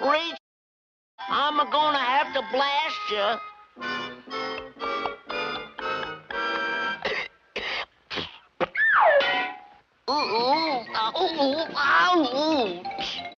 Reach, I'm gonna have to blast you. Ooh, ooh, ooh, ooh, ooh.